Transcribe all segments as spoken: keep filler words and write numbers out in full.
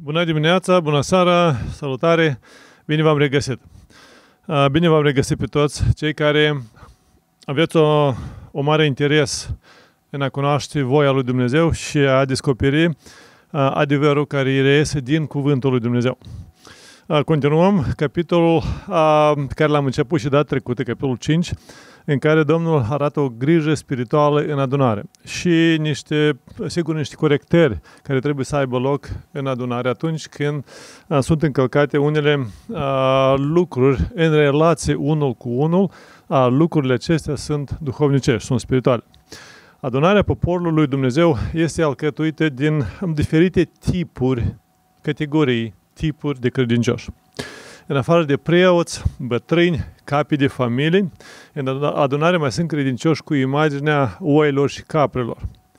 Bună dimineața, bună seara, salutare, bine v-am regăsit. Bine v-am regăsit pe toți cei care aveți o, o mare interes în a cunoaște voia lui Dumnezeu și a descoperi adevărul care reiese din Cuvântul lui Dumnezeu. Continuăm capitolul pe care l-am început și data trecută, capitolul cinci, în care Domnul arată o grijă spirituală în adunare și niște, sigur, niște corectări care trebuie să aibă loc în adunare atunci când a, sunt încălcate unele a, lucruri în relație unul cu unul. A, lucrurile acestea sunt duhovnicești, sunt spirituale. Adunarea poporului lui Dumnezeu este alcătuită din diferite tipuri, categorii, tipuri de credincioși. În afară de preoți, bătrâni, capi de familii, în adunare mai sunt credincioși cu imaginea oilor și caprelor.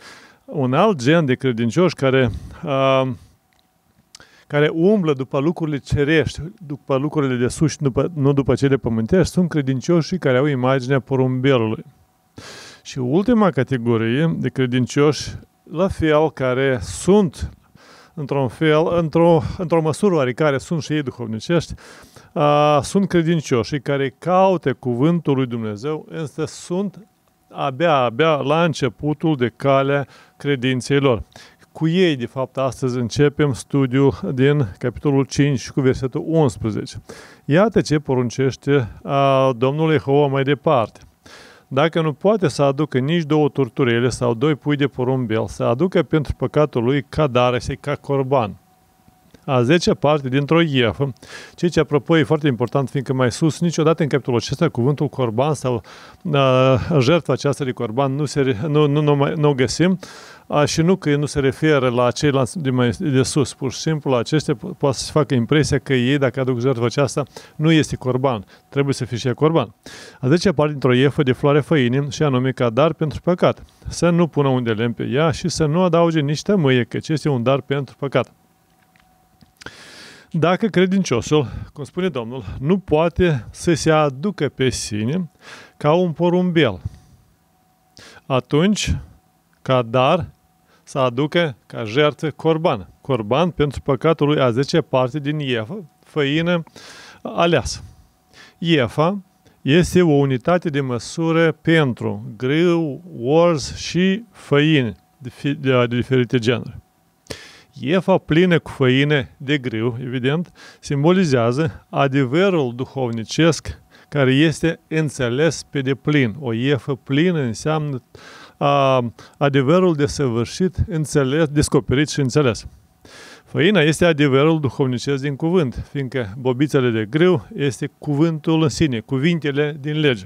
Un alt gen de credincioși care, uh, care umblă după lucrurile cerești, după lucrurile de sus, după, nu după cele pământești, sunt credincioșii care au imaginea porumbelului. Și ultima categorie de credincioși, la fel, care sunt într-un fel, într-o, într-o măsură oarecare, sunt și ei duhovnicești, uh, sunt credincioșii care caută cuvântul lui Dumnezeu, însă sunt abia, abia la începutul de calea credinței lor. Cu ei, de fapt, astăzi începem studiul din capitolul cinci cu versetul unsprezece. Iată ce poruncește uh, Domnul Jehova mai departe. Dacă nu poate să aducă nici două turturele sau doi pui de porumbel, să aducă pentru păcatul lui ca dar, este ca corban. A zecea parte dintr-o iefă, ceea ce apropo e foarte important, fiindcă mai sus, niciodată în capitolul acesta, cuvântul corban sau uh, jertfa aceasta de corban nu, se, nu, nu, nu, nu o găsim, uh, și nu că nu se referă la ceilalți de, mai, de sus, pur și simplu la acestea poate să facă impresia că ei, dacă aduc jertfa aceasta, nu este corban, trebuie să fie și corban. A zecea parte dintr-o iefă de floare făinii, și anume ca dar pentru păcat, să nu pună un de lemn pe ea și să nu adauge nici tămâie, căci este un dar pentru păcat. Dacă credinciosul, cum spune Domnul, nu poate să se aducă pe sine ca un porumbel, atunci, ca dar, să aducă ca jertfă corban. Corban pentru păcatul lui, a zecea parte din iefă, făină aleasă. Iefa este o unitate de măsură pentru grâu, orz și făini de, de, de diferite genuri. Iefa plină cu făină de grâu, evident, simbolizează adevărul duhovnicesc care este înțeles pe deplin. O iefă plină înseamnă a, adevărul desăvârșit, înțeles, descoperit și înțeles. Făina este adevărul duhovnicesc din cuvânt, fiindcă bobițele de grâu este cuvântul în sine, cuvintele din lege.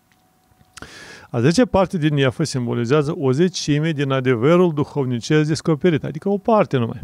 A zecea parte din iefă simbolizează o zecime din adevărul duhovnicesc descoperit, adică o parte numai.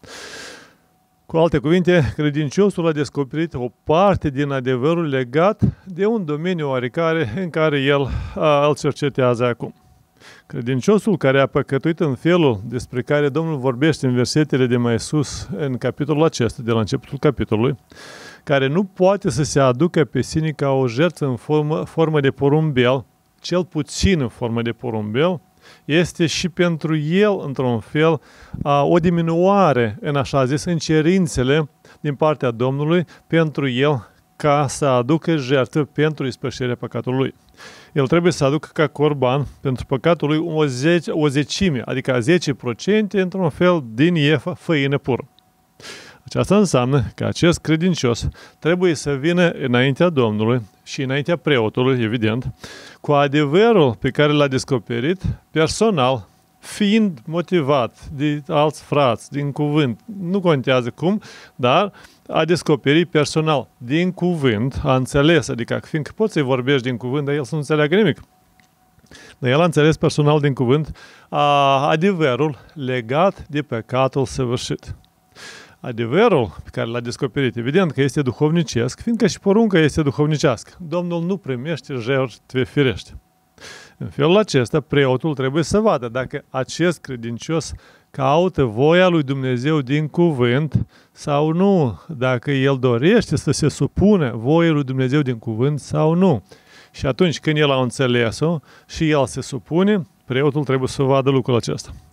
Cu alte cuvinte, credinciosul a descoperit o parte din adevărul legat de un domeniu oarecare în care el a, îl cercetează acum. Credinciosul care a păcătuit în felul despre care Domnul vorbește în versetele de mai sus în capitolul acesta, de la începutul capitolului, care nu poate să se aducă pe sine ca o jertfă în formă, formă de porumbel, cel puțin în formă de porumbel, este și pentru el, într-un fel, o diminuare, în așa zis, în cerințele din partea Domnului pentru el ca să aducă jertfă pentru ispășirea păcatului lui. El trebuie să aducă ca corban pentru păcatul lui o, zece, o zecime, adică zece la sută într-un fel din iefă făină pură. Aceasta înseamnă că acest credincios trebuie să vină înaintea Domnului și înaintea preotului, evident, cu adevărul pe care l-a descoperit personal, fiind motivat de alți frați, din cuvânt, nu contează cum, dar a descoperit personal, din cuvânt, a înțeles, adică fiindcă poți să-i vorbești din cuvânt, dar el să nu înțeleagă nimic. Dar el a înțeles personal din cuvânt a, adevărul legat de păcatul săvârșit. Adevărul pe care l-a descoperit, evident că este duhovnicesc, fiindcă și porunca este duhovnicească. Domnul nu primește jertfe firești. În felul acesta, preotul trebuie să vadă dacă acest credincios caută voia lui Dumnezeu din cuvânt sau nu, dacă el dorește să se supună voii lui Dumnezeu din cuvânt sau nu. Și atunci când el a înțeles-o și el se supune, preotul trebuie să vadă lucrul acesta.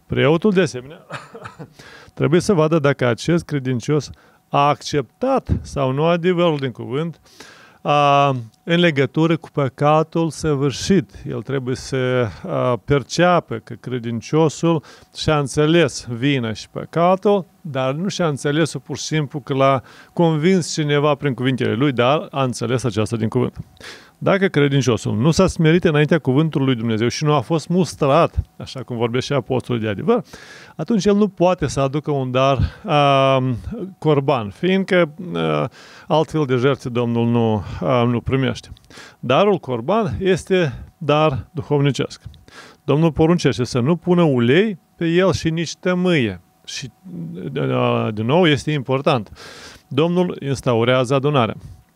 Preotul, de asemenea, trebuie să vadă dacă acest credincios a acceptat sau nu adevărul din cuvânt a, în legătură cu păcatul săvârșit. El trebuie să a, perceapă că credinciosul și-a înțeles vina și păcatul, dar nu și-a înțeles-o pur și simplu că l-a convins cineva prin cuvintele lui, dar a înțeles aceasta din cuvânt. Dacă credinciosul nu s-a smerit înaintea cuvântului lui Dumnezeu și nu a fost mustrat, așa cum vorbește și apostolul de adevăr, atunci el nu poate să aducă un dar uh, corban, fiindcă uh, altfel de jertfe Domnul nu, uh, nu primește. Darul corban este dar duhovnicesc. Domnul poruncește să nu pună ulei pe el și nici tămâie. Și, uh, din nou, este important. Domnul instaurează adunarea.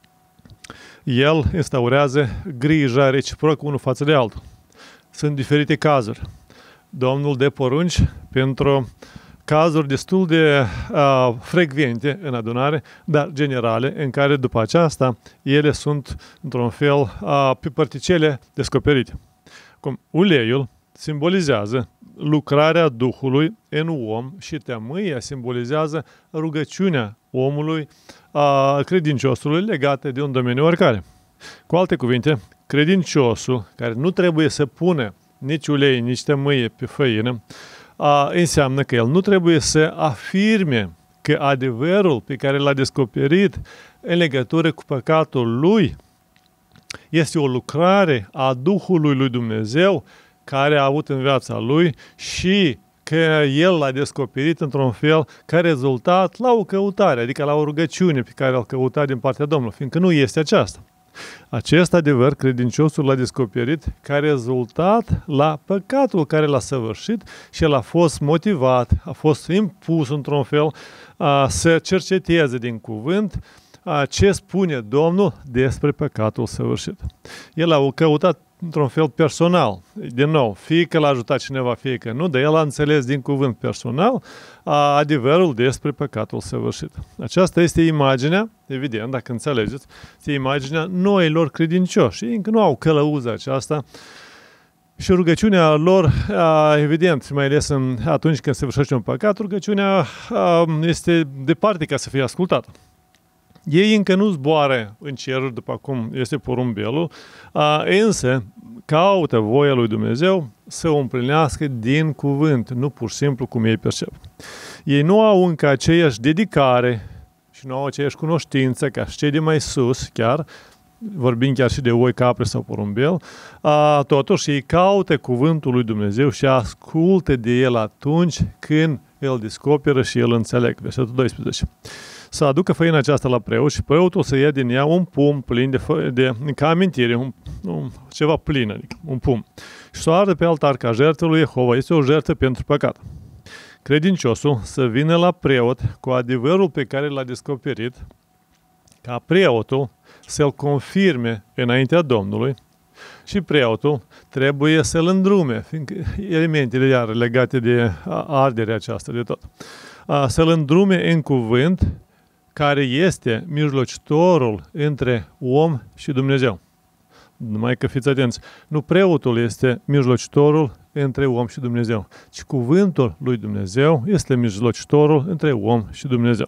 El instaurează grija reciprocă unul față de altul. Sunt diferite cazuri. Domnul dă porunci pentru cazuri destul de uh, frecvente în adunare, dar generale, în care după aceasta ele sunt, într-un fel, uh, pe particele descoperite. Cum uleiul simbolizează lucrarea Duhului în om și tămâia simbolizează rugăciunea omului, a credinciosului legată de un domeniu oricare. Cu alte cuvinte, credinciosul, care nu trebuie să pună nici ulei, nici tămâie pe făină, a, înseamnă că el nu trebuie să afirme că adevărul pe care l-a descoperit în legătură cu păcatul lui este o lucrare a Duhului lui Dumnezeu care a avut în viața lui și că el l-a descoperit într-un fel ca rezultat la o căutare, adică la o rugăciune pe care l-a căutat din partea Domnului, fiindcă nu este aceasta. Acest adevăr, credinciosul l-a descoperit ca rezultat la păcatul care l-a săvârșit și el a fost motivat, a fost impus într-un fel a, să cerceteze din cuvânt a, ce spune Domnul despre păcatul săvârșit. El a căutat într-un fel personal. Din nou, fie că l-a ajutat cineva, fie că nu, dar el a înțeles din cuvânt personal a, adevărul despre păcatul săvârșit. Aceasta este imaginea, evident, dacă înțelegeți, este imaginea noilor credincioși. Ei încă nu au călăuză aceasta și rugăciunea lor, a, evident, mai ales în, atunci când se săvârșește un păcat, rugăciunea a, este departe ca să fie ascultată. Ei încă nu zboară în ceruri după cum este porumbelul, a, însă caută voia lui Dumnezeu să o împlinească din cuvânt, nu pur și simplu cum ei percep. Ei nu au încă aceeași dedicare și nu au aceeași cunoștință ca și cei de mai sus, chiar, vorbim chiar și de oi, capre sau porumbel, a, totuși ei caută cuvântul lui Dumnezeu și ascultă de el atunci când îl descoperă și el înțeleg. Versetul doisprezece. Să aducă făina aceasta la preot și preotul să ia din ea un pum plin de, fă, de ca amintire, un, un, ceva plin, adică un pum. Și să o ardă pe altar ca jertfă lui Jehova. Este o jertfă pentru păcat. Credinciosul să vină la preot cu adevărul pe care l-a descoperit, ca preotul să-l confirme înaintea Domnului și preotul trebuie să-l îndrume, fiindcă elementele iar legate de arderea aceasta de tot. Să-l îndrume în cuvânt care este mijlocitorul între om și Dumnezeu. Numai că fiți atenți, nu preotul este mijlocitorul între om și Dumnezeu, ci cuvântul lui Dumnezeu este mijlocitorul între om și Dumnezeu.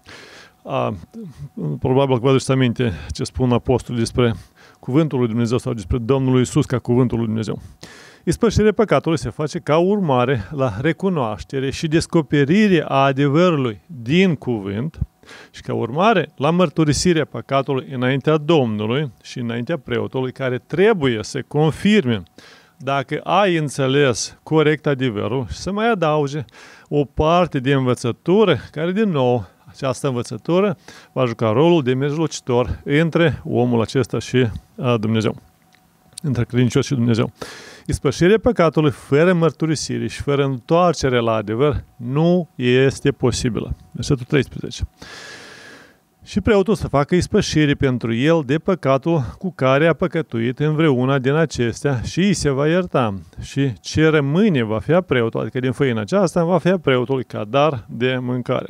A, probabil că vă aduceți aminte ce spun apostolii despre cuvântul lui Dumnezeu sau despre Domnul Iisus ca cuvântul lui Dumnezeu. Ispășirea păcatului se face ca urmare la recunoaștere și descoperire a adevărului din cuvânt și ca urmare la mărturisirea păcatului înaintea Domnului și înaintea preotului, care trebuie să confirme dacă ai înțeles corect adevărul și să mai adauge o parte de învățătură care, din nou, această învățătură va juca rolul de mijlocitor între omul acesta și Dumnezeu, între credincios și Dumnezeu. Ispășirea păcatului fără mărturisire și fără întoarcere la adevăr nu este posibilă. Versetul treisprezece. Și preotul să facă ispășire pentru el de păcatul cu care a păcătuit în vreuna din acestea și îi se va ierta. Și ce rămâne va fi a preotul, adică din făina aceasta, va fi a preotului ca dar de mâncare.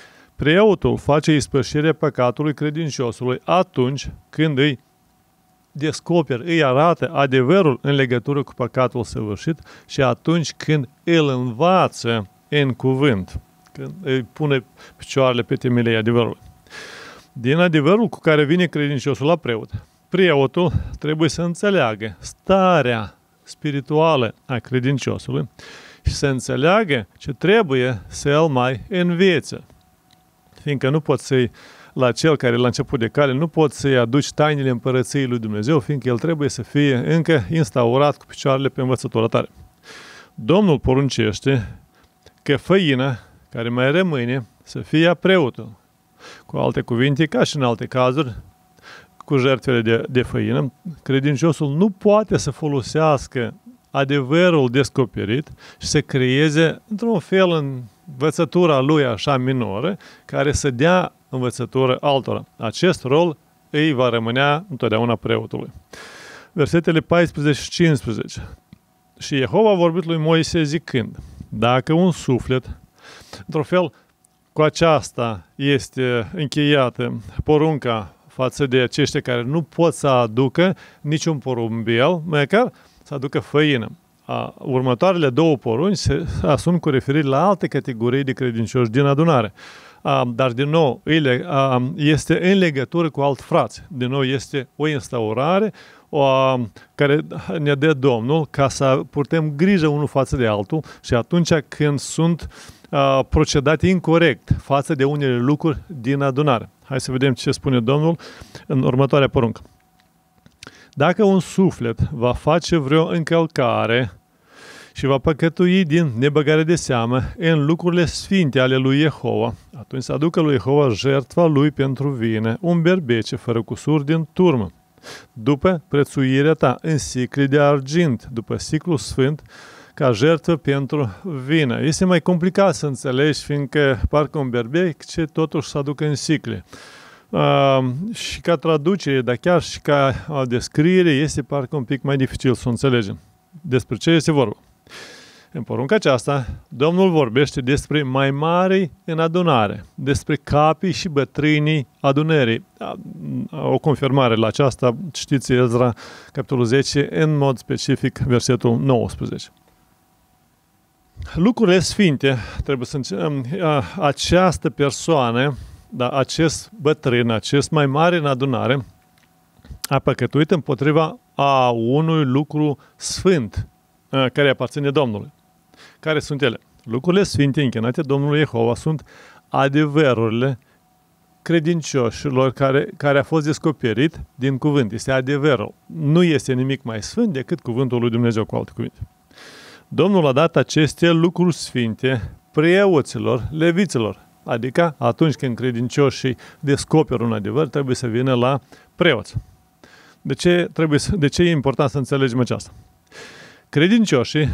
Preotul face ispășirea păcatului credinciosului atunci când îi descoperă, îi arată adevărul în legătură cu păcatul săvârșit și atunci când îl învață în cuvânt, când îi pune picioarele pe temelii adevărului. Din adevărul cu care vine credinciosul la preot, preotul trebuie să înțeleagă starea spirituală a credinciosului și să înțeleagă ce trebuie să îl mai învețe. Fiindcă nu poți să-i, la cel care la început de cale, nu poți să-i aduci tainele împărăției lui Dumnezeu, fiindcă el trebuie să fie încă instaurat cu picioarele pe învățătura tare. Domnul poruncește că făina care mai rămâne să fie a preotul. Cu alte cuvinte, ca și în alte cazuri, cu jertfele de, de făină, credinciosul nu poate să folosească adevărul descoperit și să creeze, într-un fel, în învățătura lui așa minoră, care să dea învățătură altora. Acest rol îi va rămânea întotdeauna preotului. Versetele paisprezece și cincisprezece. Și Jehova a vorbit lui Moise zicând, dacă un suflet, într-un fel, cu aceasta este încheiată porunca față de aceștia care nu pot să aducă niciun porumbel, măcar să aducă făină. A, următoarele două porunci se sunt cu referire la alte categorii de credincioși din adunare. A, dar, din nou, a, este în legătură cu alt frați. Din nou, este o instaurare o, a, care ne dă Domnul ca să purtăm grijă unul față de altul și atunci când sunt a, procedate incorrect față de unele lucruri din adunare. Hai să vedem ce spune Domnul în următoarea poruncă. Dacă un suflet va face vreo încălcare și va păcătui din nebăgare de seamă în lucrurile sfinte ale lui Jehova, atunci să aducă lui Jehova jertfa lui pentru vină, un berbece fără cusur din turmă. După prețuirea ta în sicle de argint, după siclul sfânt, ca jertfă pentru vină. Este mai complicat să înțelegi, fiindcă parcă un berbec ce totuși să aducă în sicle. Uh, și ca traducere, dar chiar și ca descriere, este parcă un pic mai dificil să o înțelegem. Despre ce este vorba? În porunca aceasta, Domnul vorbește despre mai mari în adunare, despre capii și bătrânii adunării. O confirmare la aceasta, știți Ezra, capitolul zece, în mod specific, versetul nouăsprezece. Lucrurile sfinte, trebuie să înțelegem, această persoană, dar acest bătrân, acest mai mare în adunare, a păcătuit împotriva a unui lucru sfânt care aparține Domnului. Care sunt ele? Lucrurile sfinte închinate Domnului Jehova sunt adevărurile credincioșilor care, care a fost descoperit din cuvânt. Este adevărul. Nu este nimic mai sfânt decât cuvântul lui Dumnezeu, cu alte cuvinte. Domnul a dat aceste lucruri sfinte preoților, leviților. Adică atunci când credincioșii descoperă un adevăr, trebuie să vină la preoți. De ce, trebuie să, de ce e important să înțelegem aceasta? Credincioșii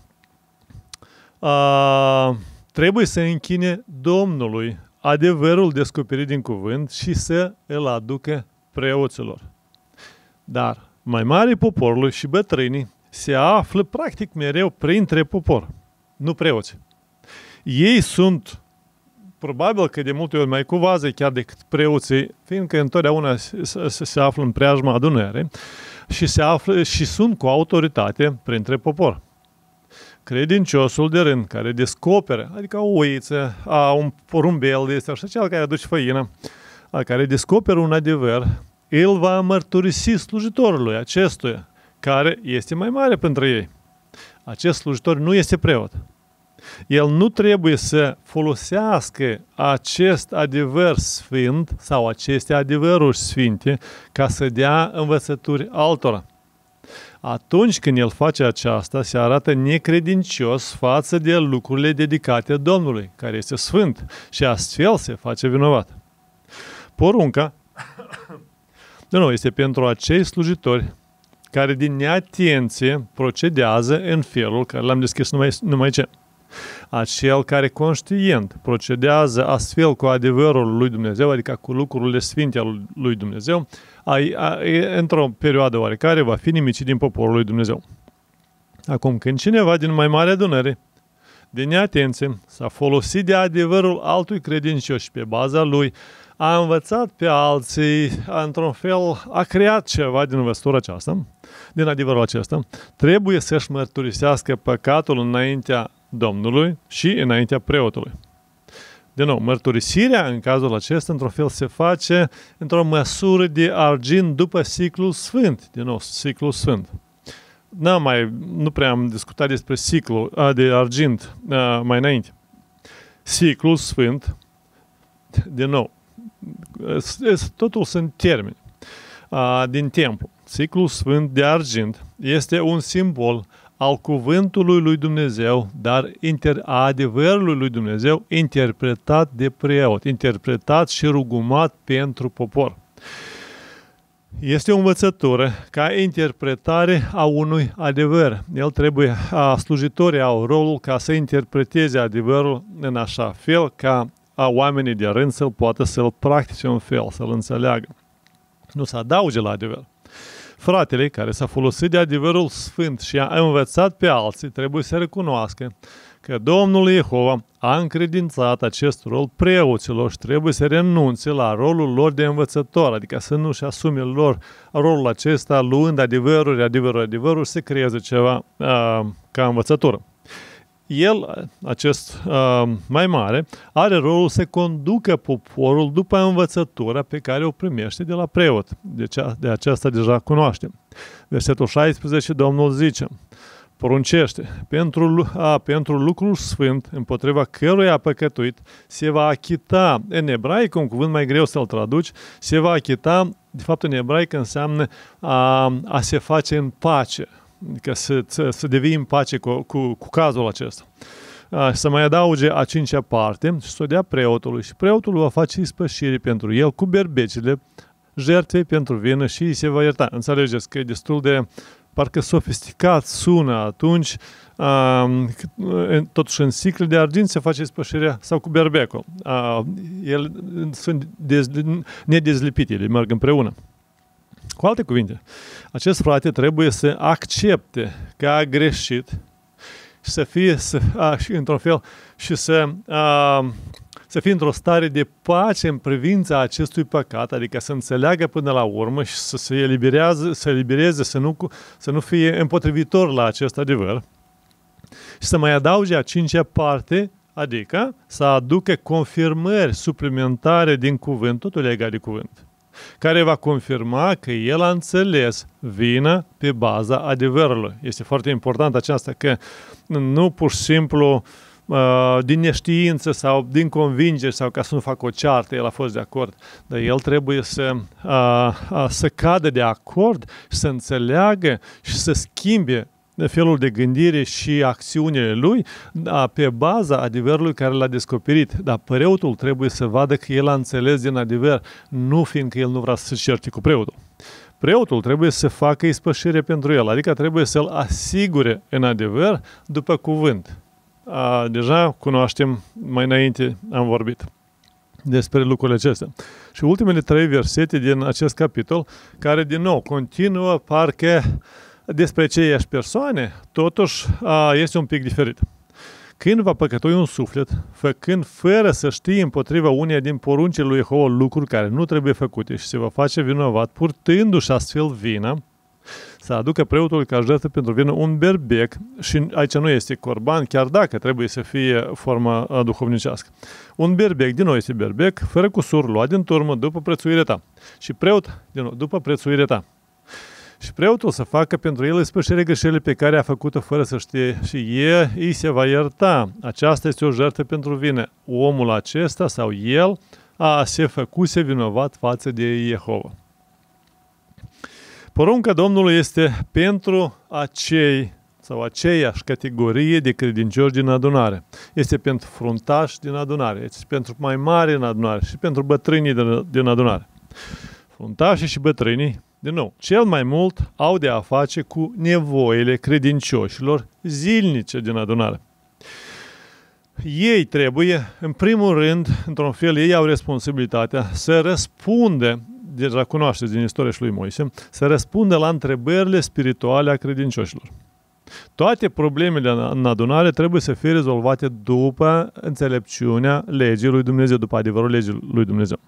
a, trebuie să închine Domnului adevărul descoperit din cuvânt și să îl aducă preoților. Dar mai mari poporului și bătrânii se află practic mereu printre popor, nu preoți. Ei sunt probabil că de multe ori mai cu vază chiar decât preoții, fiindcă întotdeauna se, se, se află în preajma adunării și se află și sunt cu autoritate printre popor. Credinciosul de rând care descoperă, adică o oiță, a, un porumbel de este așa, cel care aduce făină, a, care descoperă un adevăr, el va mărturisi slujitorului acestuia, care este mai mare pentru ei. Acest slujitor nu este preot. El nu trebuie să folosească acest adevăr sfânt sau aceste adevăruri sfinte ca să dea învățături altora. Atunci când el face aceasta, se arată necredincios față de lucrurile dedicate Domnului, care este sfânt, și astfel se face vinovat. Porunca, nu, este pentru acei slujitori care din neatenție procedează în felul care l-am deschis numai, numai ce. Acel care conștient procedează astfel cu adevărul lui Dumnezeu, adică cu lucrurile sfinte al lui Dumnezeu, într-o perioadă oarecare va fi nimicit din poporul lui Dumnezeu. Acum, când cineva din mai mare adunare, de neatenție, s-a folosit de adevărul altui credincios și pe baza lui a învățat pe alții, a, într-un fel, a creat ceva din învățătura aceasta, din adevărul acesta, trebuie să-și mărturisească păcatul înaintea Domnului și înaintea preotului. De nou, mărturisirea în cazul acesta, într-un fel, se face într-o măsură de argint după siclul sfânt. De nou, siclul sfânt. N-am mai, nu prea am discutat despre siclul a, de argint a, mai înainte. Siclul sfânt, de nou, totul sunt termeni a, din templu. Siclul sfânt de argint este un simbol al cuvântului lui Dumnezeu, dar inter, a adevărului lui Dumnezeu interpretat de preot, interpretat și rugumat pentru popor. Este o învățătură ca interpretare a unui adevăr. El trebuie, a, slujitorii au rolul ca să interpreteze adevărul în așa fel ca a oamenii de rând să-l poată să-l practice un fel, să-l înțeleagă. Nu să adauge la adevăr. Fratele care s-a folosit de adevărul sfânt și a învățat pe alții trebuie să recunoască că Domnul Jehova a încredințat acest rol preoților și trebuie să renunțe la rolul lor de învățător, adică să nu-și asume lor rolul acesta luând adevăruri, adevăruri, adevăruri, să creeze ceva uh, ca învățătură. El, acest uh, mai mare, are rolul să conducă poporul după învățătura pe care o primește de la preot. De, cea, de aceasta deja cunoaștem. Versetul șaisprezece, Domnul zice, poruncește, pentru, a, pentru lucrul sfânt, împotriva căruia a păcătuit, se va achita, în ebraică, un cuvânt mai greu să-l traduci, se va achita, de fapt în ebraică înseamnă a, a se face în pace. Adică să, să, să devii în pace cu, cu, cu cazul acesta. A, să mai adauge a cincea parte și să o dea preotului și preotul va face ispășire pentru el cu berbecile, jertfei pentru vină și îi se va ierta. Înțelegeți că e destul de parcă sofisticat sună atunci, a, totuși în sicle de argint se face ispășirea sau cu berbecul. A, ele sunt dezli, nedezlipite, ele merg împreună. Cu alte cuvinte, acest frate trebuie să accepte că a greșit și să fie, să, a, și într-un fel, și să, a, să fie într-o stare de pace în privința acestui păcat, adică să înțeleagă până la urmă și să se elibereze, să elibereze, să nu, să nu fie împotrivitor la acest adevăr și să mai adauge a cincea parte, adică să aducă confirmări suplimentare din cuvânt, totul legat de cuvânt, care va confirma că el a înțeles vina pe baza adevărului. Este foarte important aceasta, că nu pur și simplu uh, din neștiință sau din convingere sau ca să nu facă o ceartă, el a fost de acord, dar el trebuie să, uh, uh, să cadă de acord și să înțeleagă și să schimbe felul de gândire și acțiunile lui da, pe baza adevărului care l-a descoperit. Dar preotul trebuie să vadă că el a înțeles din adevăr, nu fiindcă el nu vrea să se certe cu preotul. Preotul trebuie să facă ispășire pentru el, adică trebuie să-l asigure în adevăr după cuvânt. A, deja cunoaștem, mai înainte am vorbit despre lucrurile acestea. Și ultimele trei versete din acest capitol, care din nou continuă parcă despre aceiași persoane, totuși a, este un pic diferit. Când va păcătui un suflet, făcând fără să știe împotriva uneia din poruncile lui Jehova lucruri care nu trebuie făcute și se va face vinovat, purtându-și astfel vina, să aducă preotul ca jertfă pentru vină un berbec, și aici nu este corban, chiar dacă trebuie să fie forma duhovnicească. Un berbec, din nou este berbec, fără cusur, luat din turmă după prețuirea ta. Și preot, din nou, după prețuirea ta. Și preotul să facă pentru el ispășire greșelile pe care a făcut-o fără să știe și el îi se va ierta. Aceasta este o jertfă pentru vină. Omul acesta sau el a se făcuse vinovat față de Jehova. Porunca Domnului este pentru acei sau aceeași categorie de credincioși din adunare. Este pentru fruntași din adunare, este pentru mai mari din adunare și pentru bătrânii din adunare. Fruntașii și bătrânii, din nou, cel mai mult au de a face cu nevoile credincioșilor zilnice din adunare. Ei trebuie, în primul rând, într-un fel, ei au responsabilitatea să răspundă, deja cunoașteți din istoria și lui Moise, să răspundă la întrebările spirituale a credincioșilor. Toate problemele în adunare trebuie să fie rezolvate după înțelepciunea legii lui Dumnezeu, după adevărul legii lui Dumnezeu.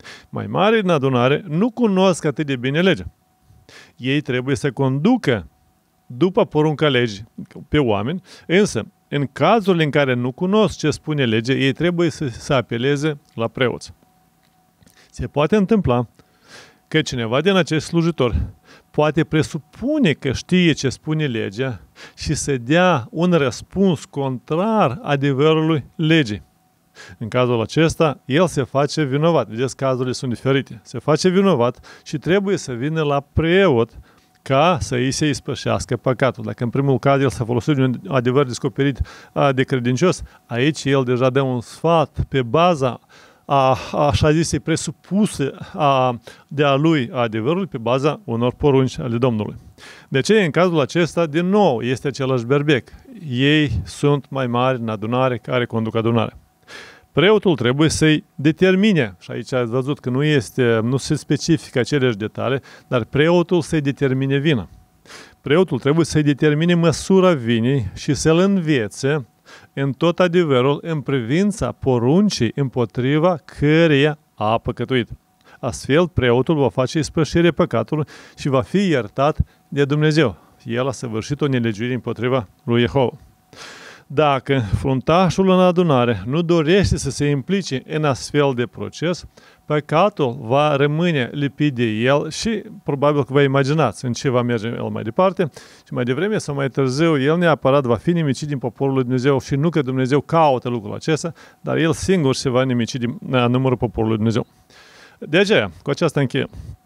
Mai mari în adunare nu cunosc atât de bine legea. Ei trebuie să conducă după porunca legii pe oameni, însă, în cazurile în care nu cunosc ce spune legea, ei trebuie să se apeleze la preoți. Se poate întâmpla că cineva din acest slujitor poate presupune că știe ce spune legea și să dea un răspuns contrar adevărului legii. În cazul acesta, el se face vinovat. Vedeți, cazurile sunt diferite. Se face vinovat și trebuie să vină la preot ca să îi se ispășească păcatul. Dacă în primul caz el s-a folosit de un adevăr descoperit de credincios, aici el deja dă un sfat pe baza a, așa zise presupuse a, de a lui a adevărului, pe baza unor porunci ale Domnului. De ce în cazul acesta, din nou, este același berbec. Ei sunt mai mari în adunare care conduc adunarea. Preotul trebuie să-i determine, și aici ați văzut că nu, este, nu se specifică aceleași detalii, dar preotul să-i determine vina. Preotul trebuie să-i determine măsura vinii și să-l învețe în tot adevărul în privința poruncii împotriva căreia a păcătuit. Astfel, preotul va face ispășire păcatului și va fi iertat de Dumnezeu. El a săvârșit o nelegiuire împotriva lui Jehova. Dacă fruntașul în adunare nu dorește să se implice în astfel de proces, păcatul va rămâne lipit de el și probabil că vă imaginați în ce va merge el mai departe și mai devreme sau mai târziu el neapărat va fi nimicit din poporul lui Dumnezeu și nu că Dumnezeu caută lucrul acesta, dar el singur se va nimici din numărul poporului lui Dumnezeu. De aceea, cu aceasta încheiem.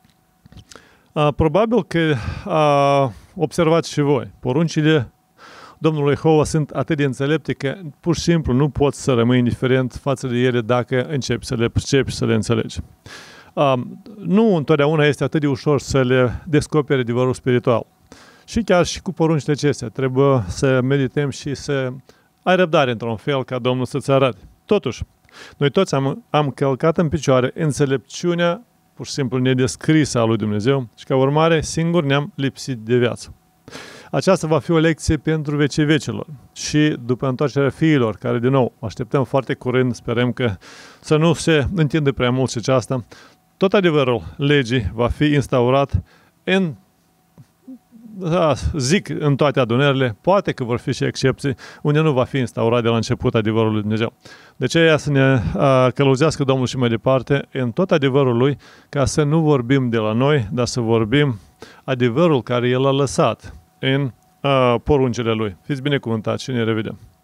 Probabil că observați și voi, poruncile Domnul Jehova sunt atât de înțelepte că pur și simplu nu poți să rămâi indiferent față de ele dacă începi să le percepi și să le înțelegi. Um, nu întotdeauna este atât de ușor să le descoperi adevărul spiritual. Și chiar și cu poruncile acestea trebuie să medităm și să ai răbdare într-un fel ca Domnul să-ți arate. Totuși, noi toți am, am călcat în picioare înțelepciunea pur și simplu nedescrisă a lui Dumnezeu și ca urmare singur ne-am lipsit de viață. Aceasta va fi o lecție pentru vecii vecilor și după întoarcerea fiilor, care din nou așteptăm foarte curând, sperăm că să nu se întindă prea mult și aceasta, tot adevărul legii va fi instaurat în, da, zic, în toate adunările, poate că vor fi și excepții unde nu va fi instaurat de la început adevărul lui Dumnezeu. De ce ea să ne a, călăuzească Domnul și mai departe în tot adevărul lui, ca să nu vorbim de la noi, dar să vorbim adevărul care El a lăsat în uh, poruncile Lui. Fiți binecuvântați și ne revedem!